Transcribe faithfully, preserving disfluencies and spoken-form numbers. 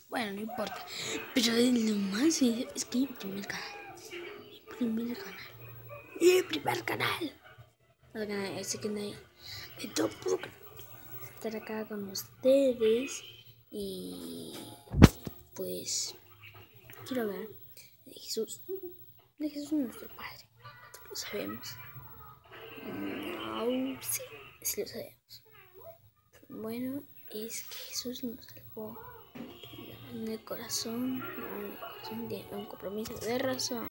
Bueno, no importa. Pero lo más es que mi primer canal. Mi primer canal. Mi primer canal. El canal ese que nadie me topo estar acá con ustedes. Y pues quiero hablar de Jesús. De Jesús nuestro Padre. Lo sabemos. No, sí, sí lo sabemos. Bueno, es que Jesús nos salvó en el corazón, no, en el corazón tiene un compromiso de razón.